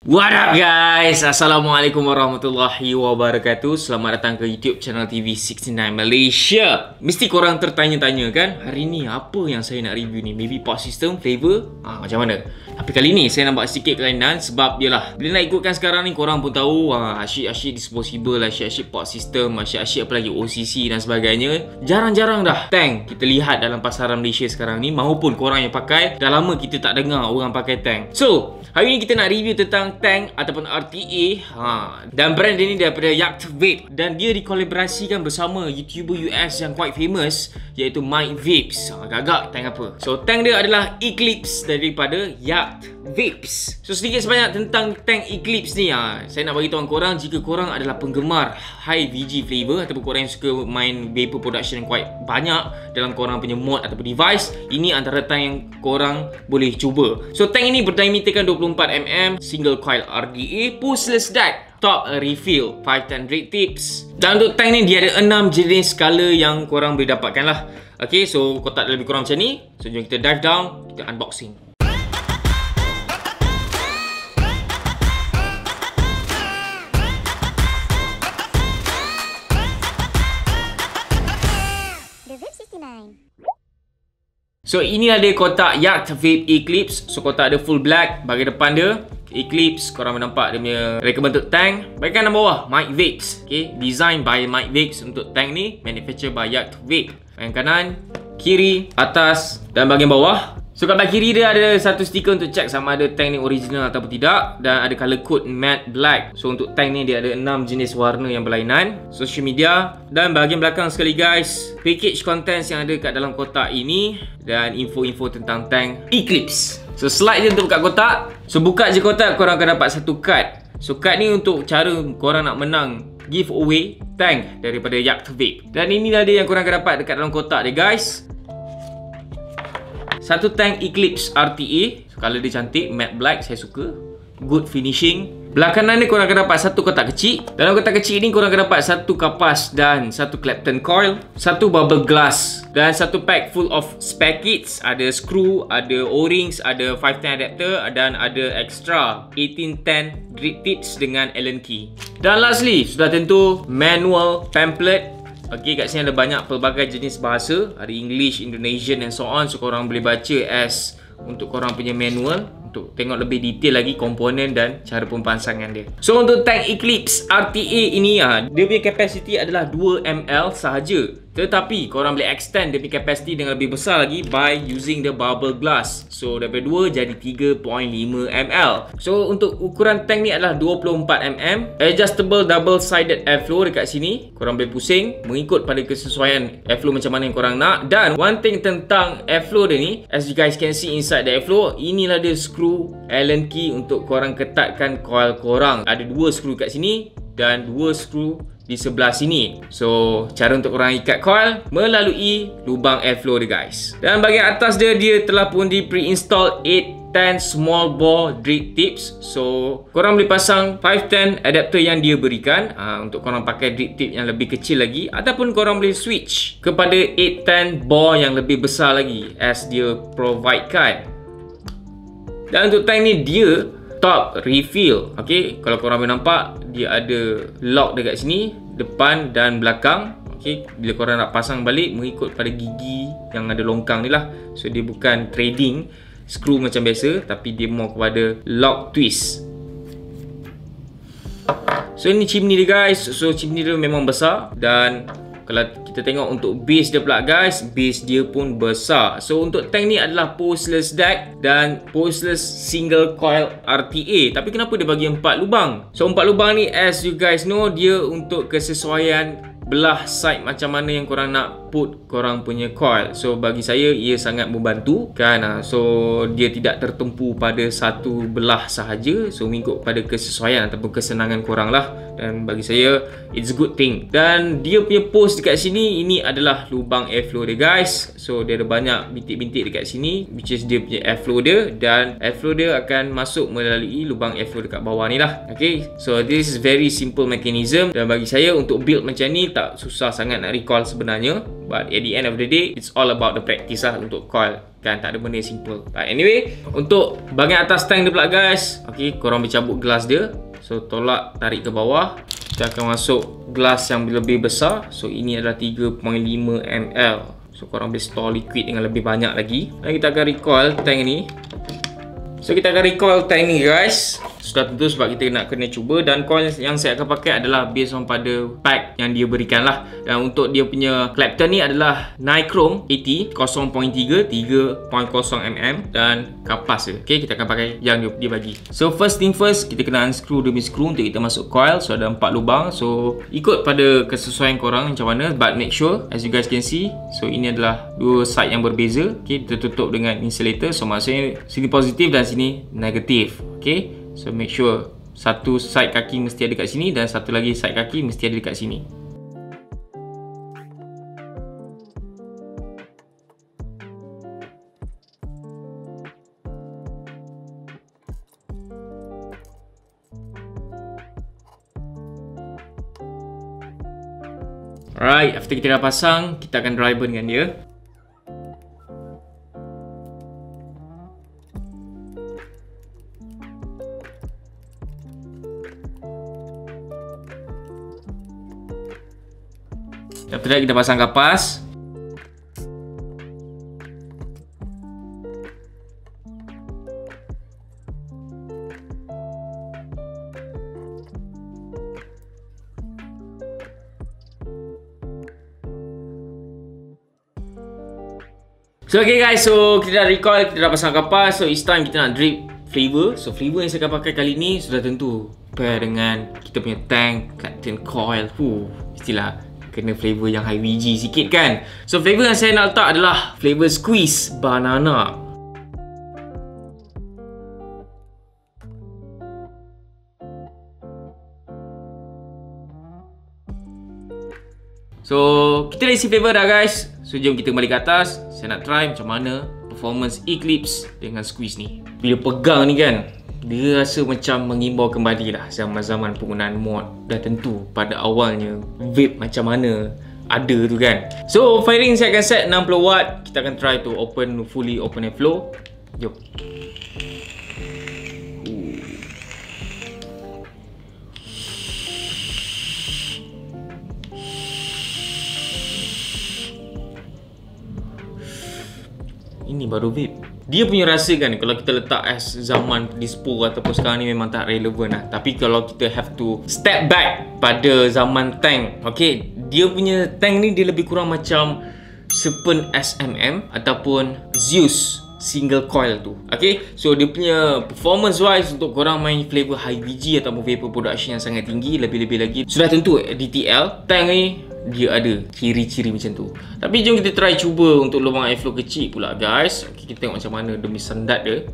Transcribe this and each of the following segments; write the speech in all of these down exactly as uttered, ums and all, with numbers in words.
What up guys? Assalamualaikum warahmatullahi wabarakatuh. Selamat datang ke YouTube channel T V enam puluh sembilan Malaysia. Mesti korang tertanya-tanya kan, hari ni apa yang saya nak review ni? Maybe port system, flavor, ha, macam mana? Tapi kali ni saya nampak sedikit kelainan sebab yalah, bila nak ikutkan sekarang ni korang pun tahu ha, asyik-asyik disposable, asyik-asyik port system, asyik-asyik apa lagi O C C dan sebagainya. Jarang-jarang dah tank kita lihat dalam pasaran Malaysia sekarang ni, maupun korang yang pakai. Dah lama kita tak dengar orang pakai tank. So, hari ni kita nak review tentang tank ataupun R T A ha. Dan brand dia ni daripada Yacht Vape, dan dia dikolaborasikan bersama YouTuber U S yang quite famous, iaitu Mike Vapes. ha, Agak-agak tank apa. So tank dia adalah Eclipse daripada Yacht Vapes. So sedikit sebanyak tentang tank Eclipse ni ha. Saya nak bagi tahu korang, jika korang adalah penggemar high V G flavor ataupun korang yang suka main vapor production yang quite banyak dalam korang punya mod ataupun device, ini antara tank yang korang boleh cuba. So tank ini berdiameterkan dua puluh empat milimeter, single coil R D A, pushless D A C, top refill, five ten drip tips. Dan untuk tank ni dia ada enam jenis color yang korang boleh dapatkan lah. Okay, so kotak lebih kurang macam ni. So jom kita dive down, kita unboxing. So inilah dia kotak Yacht Vape Eclipse. So kotak ada full black, bahagian depan dia Eclipse, korang nampak dia punya reka bentuk tank. Bahagian bawah Mike Vapes. Okay, design by Mike Vapes untuk tank ni, manufactured by Yacht Vape. Bahagian kanan, kiri, atas dan bahagian bawah. So kat bahagian kiri dia ada satu stiker untuk check sama ada tank ni original ataupun tidak, dan ada color code matte black. So untuk tank ni dia ada enam jenis warna yang berlainan. Social media, dan bahagian belakang sekali guys, package contents yang ada kat dalam kotak ini dan info-info tentang tank Eclipse. So slide je untuk buka kotak. So buka je kotak, korang akan dapat satu card. So card ni untuk cara korang nak menang giveaway tank daripada Yacht Vape. Dan inilah dia yang korang akan dapat dekat dalam kotak dia guys. Satu tank Eclipse R T A. So, color dia cantik, matte black, saya suka. Good finishing. Belakangan ni korang akan dapat satu kotak kecil. Dalam kotak kecil ni korang akan dapat satu kapas dan satu Clapton coil, satu bubble glass, dan satu pack full of spare kits. Ada screw, ada O-rings, ada five ten adapter, dan ada extra eighteen ten drip tips dengan Allen key. Dan lastly, sudah tentu manual pamphlet. Okay, kat sini ada banyak pelbagai jenis bahasa. Ada English, Indonesian and so on. So korang boleh baca as untuk korang punya manual, untuk tengok lebih detail lagi komponen dan cara pemasangan dia. So untuk tank Eclipse R T A ini ha, dia punya capacity adalah dua mililiter sahaja. Tetapi korang boleh extend dia punya capacity dengan lebih besar lagi by using the bubble glass. So daripada dua jadi tiga perpuluhan lima mililiter. So untuk ukuran tank ni adalah dua puluh empat milimeter. Adjustable double sided airflow dekat sini. Korang boleh pusing mengikut pada kesesuaian airflow macam mana yang korang nak. Dan one thing tentang airflow dia ni, as you guys can see inside the airflow, inilah dia screw Allen key untuk korang ketatkan coil korang. Ada dua screw kat sini dan dua screw di sebelah sini. So cara untuk korang ikat coil melalui lubang airflow dia guys. Dan bahagian atas dia, dia telah pun di pre-install eight ten small bore drip tips. So korang boleh pasang five ten adapter yang dia berikan ha, untuk korang pakai drip tip yang lebih kecil lagi, ataupun korang boleh switch kepada eight ten bore yang lebih besar lagi as dia providekan. Dan untuk tank ni dia top refill. Okay, kalau korang boleh nampak, dia ada lock dekat sini, depan dan belakang. Okay, bila korang nak pasang balik mengikut pada gigi yang ada longkang ni lah. So dia bukan trading screw macam biasa, tapi dia more kepada lock twist. So ini chimney dia guys. So chimney dia memang besar, dan kalau kita tengok untuk base dia pula guys, base dia pun besar. So untuk tank ni adalah pushless D A C dan pushless single coil R T A. Tapi kenapa dia bagi empat lubang? So empat lubang ni, as you guys know, dia untuk kesesuaian belah side macam mana yang korang nak put korang punya coil. So bagi saya ia sangat membantu kan. So dia tidak tertumpu pada satu belah sahaja. So mengikut pada kesesuaian ataupun kesenangan korang lah. Dan bagi saya it's a good thing. Dan dia punya post dekat sini, ini adalah lubang airflow dia guys. So dia ada banyak bintik-bintik dekat sini, which is dia punya airflow dia. Dan airflow dia akan masuk melalui lubang airflow dekat bawah ni lah. Okay, so this is very simple mechanism. Dan bagi saya untuk build macam ni tak susah sangat nak recall sebenarnya. But at the end of the day, it's all about the practice lah untuk coil. Kan tak ada benda yang simple. But anyway, untuk bahagian atas tank dia pula guys, Okay, korang boleh cabut gelas dia. So tolak, tarik ke bawah. Kita akan masuk gelas yang lebih besar. So ini adalah tiga koma lima mililiter. So korang boleh store liquid dengan lebih banyak lagi. Dan kita akan recoil tank ni. So kita akan recoil tank ni guys. Sudah tentu sebab kita nak kena cuba. Dan coil yang saya akan pakai adalah based on pada pack yang dia berikan lah. Dan untuk dia punya Clapton ni adalah Nichrome eighty kosong koma tiga tiga koma kosong milimeter dan kapas je. Okay, kita akan pakai yang dia, dia bagi. So first thing first, kita kena unscrew demi screw untuk kita masuk coil. So ada empat lubang. So ikut pada kesesuaian korang macam mana, but make sure as you guys can see. So ini adalah dua side yang berbeza. Okay, kita tutup dengan insulator. So maksudnya sini positif dan sini negatif. Okay, so make sure satu side kaki mesti ada kat sini dan satu lagi side kaki mesti ada dekat sini. Alright, after kita dah pasang, kita akan dry burn dengan dia. After that, kita pasang kapas. So okay guys, so kita dah recoil, kita dah pasang kapas. So it's time kita nak drip flavor. So flavor yang saya akan pakai kali ni sudah tentu pair dengan kita punya tank Clapton Coil. Huh, istilah kena flavor yang high V G sikit kan. So flavor yang saya nak letak adalah flavor squeeze banana. So kita dah isi flavor dah guys. So jom kita kembali ke atas. Saya nak try macam mana performance Eclipse dengan squeeze ni. Bila pegang ni kan, dia rasa macam mengimbau kembali lah zaman-zaman penggunaan mod. Dah tentu pada awalnya vape macam mana ada tu kan. So firing saya akan set enam puluh watt. Kita akan try to open fully open airflow. Jom. Ini baru vape. Dia punya rasa kan, kalau kita letak as zaman dispo ataupun sekarang ni memang tak relevan lah. Tapi kalau kita have to step back pada zaman tank, okay, dia punya tank ni dia lebih kurang macam Serpent S M M ataupun Zeus single coil tu. Okay, so dia punya performance wise untuk korang main flavor high V G ataupun vapor production yang sangat tinggi, lebih-lebih lagi sudah tentu D T L tank ni dia ada ciri-ciri macam tu. Tapi jom kita try cuba untuk lubang airflow kecil pula guys. Okay, kita tengok macam mana demi sendat dia.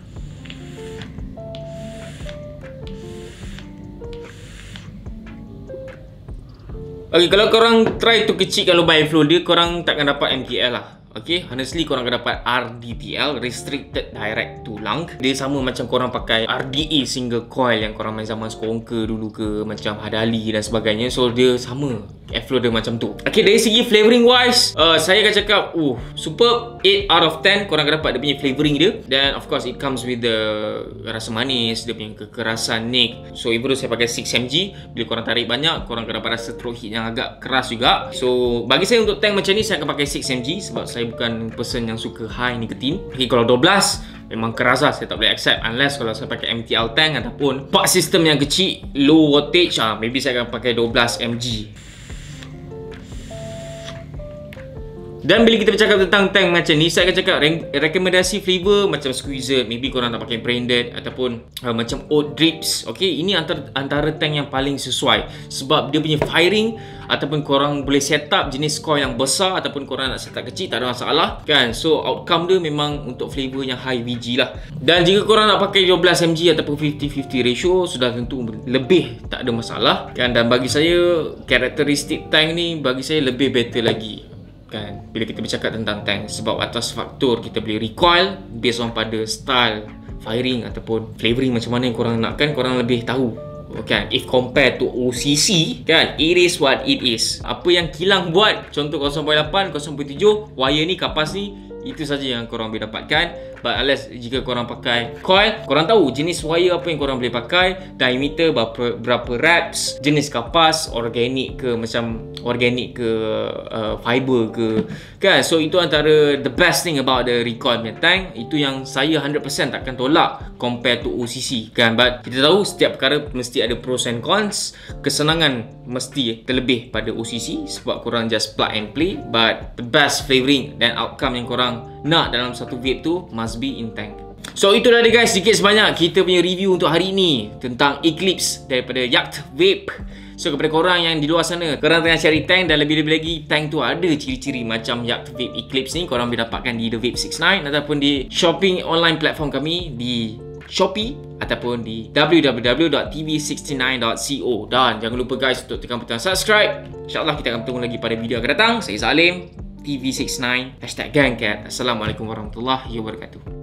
Okay, kalau korang try tu kecilkan lubang airflow dia, korang takkan dapat M T L lah. Okay, honestly korang akan dapat R D T L, Restricted Direct to Lung. Dia sama macam korang pakai R D A single coil yang korang main zaman Skonker dulu ke, macam Hadali dan sebagainya. So dia sama, airflow dia macam tu. Okay, dari segi flavoring wise, uh, saya akan cakap uh, superb, eight out of ten. Korang akan dapat dia punya flavoring dia. Dan of course it comes with the rasa manis, dia punya kekerasan Nick. So even though saya pakai six milligram, bila korang tarik banyak, korang akan dapat rasa throat hit yang agak keras juga. So bagi saya untuk tank macam ni, saya akan pakai six milligram sebab saya bukan person yang suka high nikotin. Okay, kalau twelve belas memang keras lah, saya tak boleh accept unless kalau saya pakai M T L tank ataupun part system yang kecil, low wattage, ah, maybe saya akan pakai twelve belas milligram. Dan bila kita bercakap tentang tank macam ni, saya akan cakap re rekomendasi flavor macam squeezer, maybe korang nak pakai branded ataupun uh, macam oat drips. Okay, ini antara, antara tank yang paling sesuai sebab dia punya firing ataupun korang boleh set up jenis coil yang besar ataupun korang nak set up kecil, tak ada masalah kan. So outcome dia memang untuk flavor yang high V G lah. Dan jika korang nak pakai twelve belas milligram ataupun fifty fifty ratio, sudah tentu lebih tak ada masalah kan. Dan bagi saya karakteristik tank ni bagi saya lebih better lagi kan bila kita bercakap tentang tank, sebab atas faktor kita boleh recoil based on pada style firing ataupun flavoring macam mana yang korang nakkan, korang lebih tahu kan. If compared to O C C kan, it is what it is. Apa yang kilang buat, contoh kosong koma lapan, kosong koma tujuh, wire ni, kapas ni, itu saja yang korang boleh dapatkan. But unless jika korang pakai coil, korang tahu jenis wire apa yang korang boleh pakai, diameter berapa, berapa reps, jenis kapas, organic ke macam organic ke uh, fiber ke kan. So itu antara the best thing about the recoil punya tank. Itu yang saya one hundred percent takkan tolak compare to O C C kan. But kita tahu setiap perkara mesti ada pros and cons. Kesenangan mesti terlebih pada O C C sebab korang just plug and play, but the best flavouring dan outcome yang korang nak dalam satu vape tu must be in tank. So itu dah dia guys, sedikit sebanyak kita punya review untuk hari ni tentang Eclipse daripada Yacht Vape. So kepada korang yang di luar sana, korang tengah cari tank dan lebih-lebih lagi tank tu ada ciri-ciri macam Yacht Vape Eclipse ni, korang boleh dapatkan di The Vape six nine ataupun di shopping online platform kami di Shopee ataupun di w w w dot t v six nine dot co. Dan jangan lupa guys untuk tekan butang subscribe. InsyaAllah kita akan bertemu lagi pada video akan datang. Saya Salim, T V six nine, hashtag Gangcat. Assalamualaikum warahmatullahi wabarakatuh.